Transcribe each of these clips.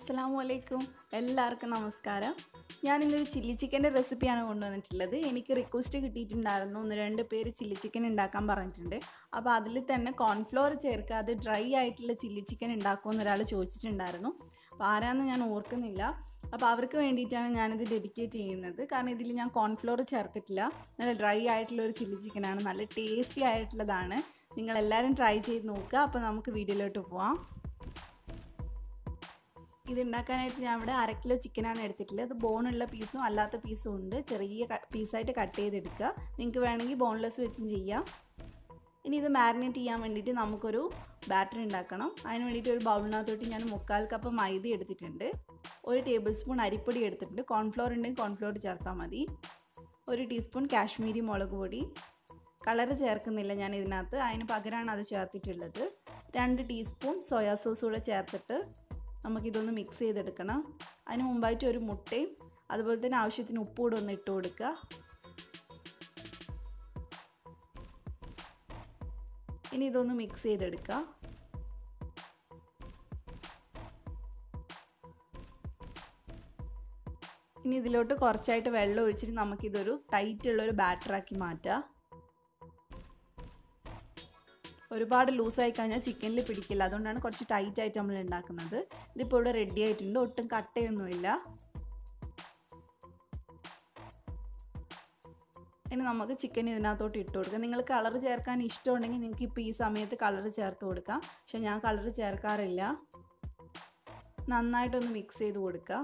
അസ്സലാമു എല്ലാവർക്കും നമസ്കാരം. ഞാനിന്നൊരു ചില്ലി ചിക്കൻ്റെ റെസിപ്പിയാണ് കൊണ്ടുവന്നിട്ടുള്ളത്. എനിക്ക് റിക്വസ്റ്റ് കിട്ടിയിട്ടുണ്ടായിരുന്നു, 1-2 പേര് ചില്ലി ചിക്കൻ ഉണ്ടാക്കാൻ പറഞ്ഞിട്ടുണ്ട്. അപ്പോൾ അതിൽ തന്നെ കോൺഫ്ലോർ ചേർക്കാതെ ഡ്രൈ ആയിട്ടുള്ള ചില്ലി ചിക്കൻ ഉണ്ടാക്കുമെന്ന് ഒരാൾ ചോദിച്ചിട്ടുണ്ടായിരുന്നു. അപ്പോൾ ആരാന്ന് ഞാൻ ഓർക്കുന്നില്ല. അപ്പോൾ അവർക്ക് വേണ്ടിയിട്ടാണ് ഞാനിത് ഡെഡിക്കേറ്റ് ചെയ്യുന്നത്. കാരണം ഇതിൽ ഞാൻ കോൺഫ്ലോർ ചേർത്തിട്ടില്ല. നല്ല ഡ്രൈ ആയിട്ടുള്ളൊരു ചില്ലി ചിക്കനാണ്, നല്ല ടേസ്റ്റി ആയിട്ടുള്ളതാണ്. നിങ്ങളെല്ലാവരും ട്രൈ ചെയ്ത് നോക്കുക. അപ്പോൾ നമുക്ക് വീഡിയോയിലോട്ട് പോവാം. ഇത് ഉണ്ടാക്കാനായിട്ട് ഞാൻ ഇവിടെ 1/2 കിലോ ചിക്കനാണ് എടുത്തിട്ടുള്ളത്. അത് ബോണുള്ള പീസും അല്ലാത്ത പീസും ഉണ്ട്. ചെറിയ പീസായിട്ട് കട്ട് ചെയ്തെടുക്കുക. നിങ്ങൾക്ക് വേണമെങ്കിൽ ബോൺലെസ് വെച്ചും ചെയ്യാം. ഇനി ഇത് മാരിനേറ്റ് ചെയ്യാൻ വേണ്ടിയിട്ട് നമുക്കൊരു ബാറ്റർ ഉണ്ടാക്കണം. അതിന് വേണ്ടിയിട്ട് ഒരു ബൗളിനകത്തോട്ട് ഞാൻ 3/4 കപ്പ് മൈദ എടുത്തിട്ടുണ്ട്. 1 ടേബിൾ സ്പൂൺ അരിപ്പൊടി എടുത്തിട്ടുണ്ട്. കോൺഫ്ലോർ ഉണ്ടെങ്കിൽ കോൺഫ്ലോർ ചേർത്താൽ മതി. 1 ടീസ്പൂൺ കാശ്മീരി മുളക് പൊടി. കളർ ചേർക്കുന്നില്ല ഞാൻ ഇതിനകത്ത്, അതിന് പകരമാണ് അത് ചേർത്തിട്ടുള്ളത്. 2 ടീസ്പൂൺ സോയാ സോസ് കൂടെ ചേർത്തിട്ട് നമുക്കിതൊന്ന് മിക്സ് ചെയ്തെടുക്കണം. അതിന് മുമ്പായിട്ട് ഒരു മുട്ടയും അതുപോലെ തന്നെ ആവശ്യത്തിന് ഉപ്പ് കൂടെ ഒന്ന് ഇട്ട് കൊടുക്കുക. ഇനി ഇതൊന്ന് മിക്സ് ചെയ്തെടുക്കുക. ഇനി ഇതിലോട്ട് കുറച്ചായിട്ട് വെള്ളം ഒഴിച്ചിട്ട് നമുക്കിതൊരു ടൈറ്റുള്ളൊരു ബാറ്ററാക്കി മാറ്റാം. ഒരുപാട് ലൂസായി കഴിഞ്ഞാൽ ചിക്കനിൽ പിടിക്കില്ല, അതുകൊണ്ടാണ് കുറച്ച് ടൈറ്റായിട്ട് നമ്മൾ ഉണ്ടാക്കുന്നത്. ഇതിപ്പോൾ ഇവിടെ റെഡി ആയിട്ടുണ്ട്, ഒട്ടും കട്ടയൊന്നുമില്ല. ഇനി നമുക്ക് ചിക്കൻ ഇതിനകത്തോട്ട് ഇട്ട് കൊടുക്കാം. നിങ്ങൾ കളർ ചേർക്കാൻ ഇഷ്ടമുണ്ടെങ്കിൽ നിങ്ങൾക്ക് ഇപ്പോൾ ഈ സമയത്ത് കളർ ചേർത്ത് കൊടുക്കാം. പക്ഷെ ഞാൻ കളർ ചേർക്കാറില്ല. നന്നായിട്ടൊന്ന് മിക്സ് ചെയ്ത് കൊടുക്കുക.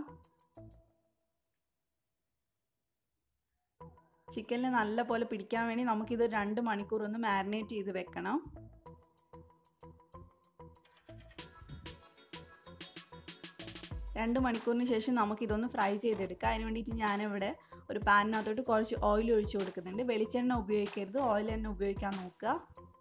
ചിക്കനിൽ നല്ല പോലെ പിടിക്കാൻ വേണ്ടി നമുക്കിത് 2 മണിക്കൂർ ഒന്ന് മാരിനേറ്റ് ചെയ്ത് വെക്കണം. രണ്ട് മണിക്കൂറിന് ശേഷം നമുക്കിതൊന്ന് ഫ്രൈ ചെയ്തെടുക്കാം. അതിന് വേണ്ടിയിട്ട് ഞാനിവിടെ ഒരു പാനിനകത്തോട്ട് കുറച്ച് ഓയിൽ ഒഴിച്ച് കൊടുക്കുന്നുണ്ട്. വെളിച്ചെണ്ണ ഉപയോഗിക്കരുത്, ഓയിൽ തന്നെ ഉപയോഗിക്കാൻ നോക്കുക.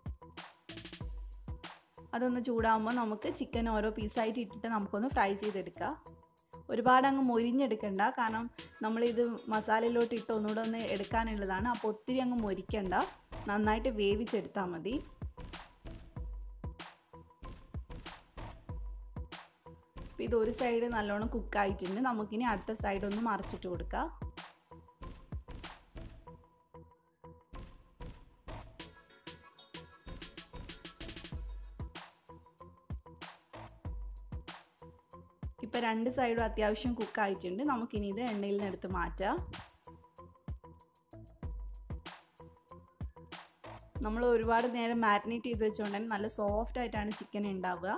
അതൊന്ന് ചൂടാകുമ്പോൾ നമുക്ക് ചിക്കൻ ഓരോ പീസായിട്ട് ഇട്ടിട്ട് നമുക്കൊന്ന് ഫ്രൈ ചെയ്തെടുക്കാം. ഒരുപാട് അങ്ങ് മൊരിഞ്ഞെടുക്കണ്ട, കാരണം നമ്മളിത് മസാലയിലോട്ട് ഇട്ട് ഒന്നുകൂടെ ഒന്ന് എടുക്കാനുള്ളതാണ്. അപ്പോൾ ഒത്തിരി അങ്ങ് മൊരിക്കണ്ട, നന്നായിട്ട് വേവിച്ചെടുത്താൽ മതി. ഇത് ഒരു സൈഡ് നല്ലോണം കുക്കായിട്ടുണ്ട്. നമുക്കിനി അടുത്ത സൈഡ് ഒന്ന് മറിച്ചിട്ട് കൊടുക്കാം. ഇപ്പം 2 സൈഡും അത്യാവശ്യം കുക്കായിട്ടുണ്ട്. നമുക്കിനി ഇത് എണ്ണയിൽ നിന്ന് എടുത്ത് മാറ്റാം. നമ്മൾ ഒരുപാട് നേരം മാരിനേറ്റ് ചെയ്ത് വെച്ചുകൊണ്ട് തന്നെ നല്ല സോഫ്റ്റ് ആയിട്ടാണ് ചിക്കൻ ഉണ്ടാവുക.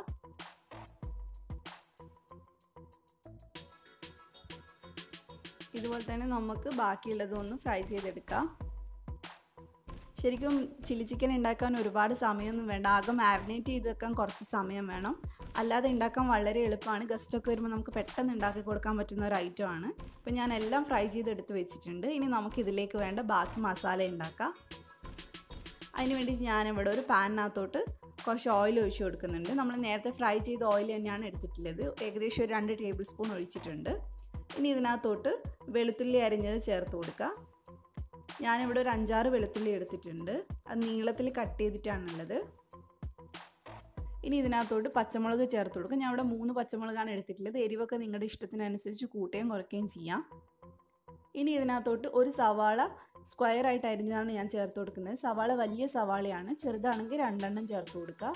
ഇതുപോലെ തന്നെ നമുക്ക് ബാക്കിയുള്ളതൊന്ന് ഫ്രൈ ചെയ്തെടുക്കാം. ശരിക്കും ചില്ലി ചിക്കൻ ഉണ്ടാക്കാൻ ഒരുപാട് സമയമൊന്നും വേണ്ട. ആകെ മാരിനേറ്റ് ചെയ്ത് വെക്കാൻ കുറച്ച് സമയം വേണം. അല്ലാതെ ഉണ്ടാക്കാൻ വളരെ എളുപ്പമാണ്. ഗസ്റ്റൊക്കെ വരുമ്പോൾ നമുക്ക് പെട്ടെന്ന് ഉണ്ടാക്കി കൊടുക്കാൻ പറ്റുന്ന ഒരു ഐറ്റമാണ്. ഇപ്പം ഞാൻ എല്ലാം ഫ്രൈ ചെയ്തെടുത്ത് വെച്ചിട്ടുണ്ട്. ഇനി നമുക്കിതിലേക്ക് വേണ്ട ബാക്കി മസാല ഉണ്ടാക്കാം. അതിന് വേണ്ടി ഞാനിവിടെ ഒരു പാനിനകത്തോട്ട് കുറച്ച് ഓയിൽ ഒഴിച്ച് കൊടുക്കുന്നുണ്ട്. നമ്മൾ നേരത്തെ ഫ്രൈ ചെയ്ത ഓയിൽ തന്നെയാണ് എടുത്തിട്ടുള്ളത്. ഏകദേശം ഒരു 2 ടേബിൾ സ്പൂൺ ഒഴിച്ചിട്ടുണ്ട്. ഇനി ഇതിനകത്തോട്ട് വെളുത്തുള്ളി അരിഞ്ഞത് ചേർത്ത് കൊടുക്കുക. ഞാനിവിടെ ഒരു 5-6 വെളുത്തുള്ളി എടുത്തിട്ടുണ്ട്. അത് നീളത്തിൽ കട്ട് ചെയ്തിട്ടാണുള്ളത്. ഇനി ഇതിനകത്തോട്ട് പച്ചമുളക് ചേർത്ത് കൊടുക്കുക. ഞാൻ ഇവിടെ 3 പച്ചമുളകാണ് എടുത്തിട്ടുള്ളത്. എരിവൊക്കെ നിങ്ങളുടെ ഇഷ്ടത്തിനനുസരിച്ച് കൂട്ടുകയും കുറയ്ക്കുകയും ചെയ്യാം. ഇനി ഇതിനകത്തോട്ട് ഒരു സവാള സ്ക്വയർ ആയിട്ട് അരിഞ്ഞതാണ് ഞാൻ ചേർത്ത് കൊടുക്കുന്നത്. സവാള വലിയ സവാളയാണ്, ചെറുതാണെങ്കിൽ 2 എണ്ണം ചേർത്ത് കൊടുക്കുക.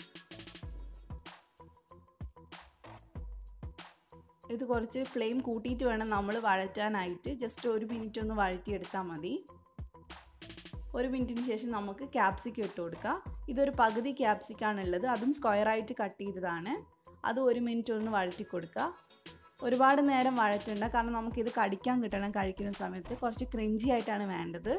ഇത് കുറച്ച് ഫ്ലെയിം കൂട്ടിയിട്ട് വേണം നമ്മൾ വഴറ്റാനായിട്ട്. ജസ്റ്റ് 1 മിനിറ്റ് ഒന്ന് വഴറ്റിയെടുത്താൽ മതി. 1 മിനിറ്റിന് ശേഷം നമുക്ക് ക്യാപ്സിക്കം ഇട്ട് കൊടുക്കുക. ഇതൊരു പകുതി ക്യാപ്സിക്കാണുള്ളത്, അതും സ്ക്വയറായിട്ട് കട്ട് ചെയ്തതാണ്. അത് 1 മിനിറ്റ് ഒന്ന് വഴറ്റി കൊടുക്കുക. ഒരുപാട് നേരം വഴറ്റണ്ട, കാരണം നമുക്കിത് കടിക്കാൻ കിട്ടണം. കഴിക്കുന്ന സമയത്ത് കുറച്ച് ക്രഞ്ചി ആയിട്ടാണ് വേണ്ടത്.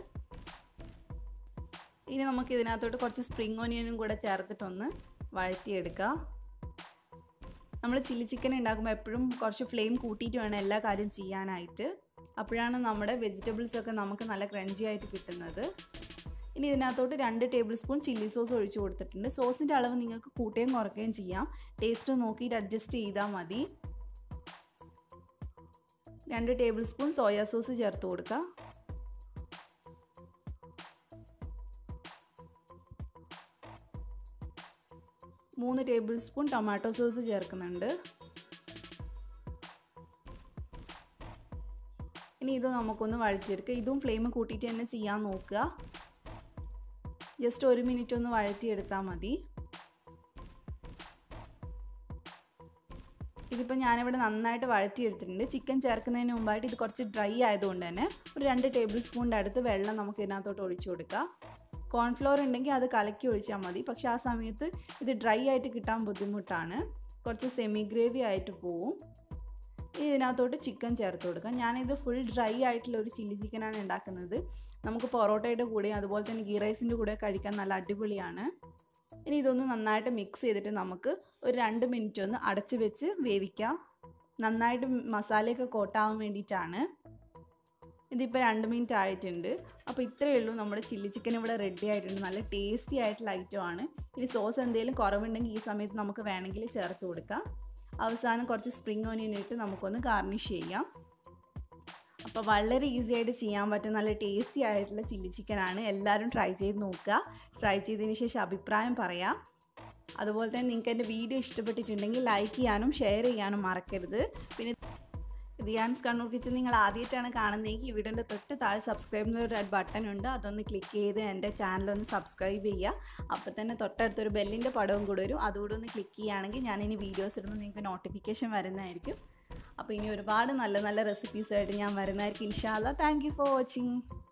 ഇനി നമുക്ക് ഇതിനകത്തോട്ട് കുറച്ച് സ്പ്രിംഗ് ഓനിയനും കൂടെ ചേർത്തിട്ടൊന്ന് വഴറ്റിയെടുക്കുക. നമ്മൾ ചില്ലി ചിക്കൻ ഉണ്ടാക്കുമ്പോൾ എപ്പോഴും കുറച്ച് ഫ്ലെയിം കൂട്ടിയിട്ട് വേണം എല്ലാ കാര്യം ചെയ്യാനായിട്ട്. അപ്പോഴാണ് നമ്മുടെ വെജിറ്റബിൾസൊക്കെ നമുക്ക് നല്ല ക്രഞ്ചി ആയിട്ട് കിട്ടുന്നത്. ഇനി ഇതിനകത്തോട്ട് 2 ടേബിൾ സ്പൂൺ ചില്ലി സോസ് ഒഴിച്ച് കൊടുത്തിട്ടുണ്ട്. സോസിൻ്റെ അളവ് നിങ്ങൾക്ക് കൂട്ടുകയും കുറയ്ക്കുകയും ചെയ്യാം. ടേസ്റ്റ് നോക്കിയിട്ട് അഡ്ജസ്റ്റ് ചെയ്താൽ മതി. 2 ടേബിൾ സ്പൂൺ സോയാ സോസ് ചേർത്ത് കൊടുക്കുക. 3 ടേബിൾ സ്പൂൺ ടൊമാറ്റോ സോസ് ചേർക്കുന്നുണ്ട്. ഇനി ഇത് നമുക്കൊന്ന് വഴറ്റിയെടുക്കുക. ഇതും ഫ്ലെയിം കൂട്ടിയിട്ട് തന്നെ ചെയ്യാൻ നോക്കുക. ജസ്റ്റ് 1 മിനിറ്റ് ഒന്ന് വഴറ്റിയെടുത്താൽ മതി. ഇതിപ്പോൾ ഞാനിവിടെ നന്നായിട്ട് വഴറ്റിയെടുത്തിട്ടുണ്ട്. ചിക്കൻ ചേർക്കുന്നതിന് മുമ്പായിട്ട് ഇത് കുറച്ച് ഡ്രൈ ആയതുകൊണ്ട് തന്നെ ഒരു 2 ടേബിൾ സ്പൂണിൻ്റെ അടുത്ത് വെള്ളം നമുക്ക് ഇതിനകത്തോട്ട് ഒഴിച്ചു കൊടുക്കാം. കോൺഫ്ലോർ ഉണ്ടെങ്കിൽ അത് കലക്കി ഒഴിച്ചാൽ മതി. പക്ഷേ ആ സമയത്ത് ഇത് ഡ്രൈ ആയിട്ട് കിട്ടാൻ ബുദ്ധിമുട്ടാണ്. കുറച്ച് സെമി ഗ്രേവി ആയിട്ട് പോവും. ഇതിനകത്തോട്ട് ചിക്കൻ ചേർത്ത് കൊടുക്കാം. ഞാനിത് ഫുൾ ഡ്രൈ ആയിട്ടുള്ള ഒരു ചില്ലി ചിക്കനാണ് ഉണ്ടാക്കുന്നത്. നമുക്ക് പൊറോട്ടയുടെ കൂടെയും അതുപോലെ തന്നെ ഗീ റൈസിൻ്റെ കൂടെ കഴിക്കാൻ നല്ല അടിപൊളിയാണ്. ഇനി ഇതൊന്ന് നന്നായിട്ട് മിക്സ് ചെയ്തിട്ട് നമുക്ക് ഒരു 2 മിനിറ്റ് ഒന്ന് അടച്ച് വെച്ച് വേവിക്കാം. നന്നായിട്ട് മസാലയൊക്കെ കോട്ടാവാൻ വേണ്ടിയിട്ടാണ്. ഇതിപ്പോൾ 2 മിനിറ്റ് ആയിട്ടുണ്ട്. അപ്പോൾ ഇത്രയേ ഉള്ളൂ, നമ്മുടെ ചില്ലി ചിക്കൻ ഇവിടെ റെഡി ആയിട്ടുണ്ട്. നല്ല ടേസ്റ്റി ആയിട്ടുള്ള ഐറ്റമാണ്. ഇനി സോസ് എന്തെങ്കിലും കുറവുണ്ടെങ്കിൽ ഈ സമയത്ത് നമുക്ക് വേണമെങ്കിൽ ചേർത്ത് കൊടുക്കാം. അവസാനം കുറച്ച് സ്പ്രിംഗ് ഓനിയൻ ഇട്ട് നമുക്കൊന്ന് ഗാർണിഷ് ചെയ്യാം. അപ്പോൾ വളരെ ഈസി ആയിട്ട് ചെയ്യാൻ പറ്റും നല്ല ടേസ്റ്റി ആയിട്ടുള്ള ചില്ലി ചിക്കനാണ്. എല്ലാവരും ട്രൈ ചെയ്ത് നോക്കുക. ട്രൈ ചെയ്തതിന് ശേഷം അഭിപ്രായം പറയാം. അതുപോലെ തന്നെ നിങ്ങൾക്ക് എൻ്റെ വീഡിയോ ഇഷ്ടപ്പെട്ടിട്ടുണ്ടെങ്കിൽ ലൈക്ക് ചെയ്യാനും ഷെയർ ചെയ്യാനും മറക്കരുത്. പിന്നെ ദിയാൻസ് കണ്ണൂർ കിച്ചൻ നിങ്ങൾ ആദ്യമായിട്ടാണ് കാണുന്നതെങ്കിൽ ഈ വീഡിയോൻ്റെ തൊട്ട് താഴെ സബ്സ്ക്രൈബ് എന്നൊരു റെഡ് ബട്ടൺ ഉണ്ട്. അതൊന്ന് ക്ലിക്ക് ചെയ്ത് എൻ്റെ ചാനലൊന്ന് സബ്സ്ക്രൈബ് ചെയ്യുക. അപ്പോൾ തന്നെ തൊട്ടടുത്തൊരു ബെല്ലിൻ്റെ പടവും കൂടെ വരും. അതുകൂടെ ഒന്ന് ക്ലിക്ക് ചെയ്യുകയാണെങ്കിൽ ഞാനിനി വീഡിയോസ് ഇടുമ്പോൾ നിങ്ങൾക്ക് നോട്ടിഫിക്കേഷൻ വരുന്നതായിരിക്കും. അപ്പോൾ ഇനി ഒരുപാട് നല്ല നല്ല റെസിപ്പീസായിട്ട് ഞാൻ വരുന്നതായിരിക്കും ഇൻഷാ അല്ലാഹ്. Thank you for watching.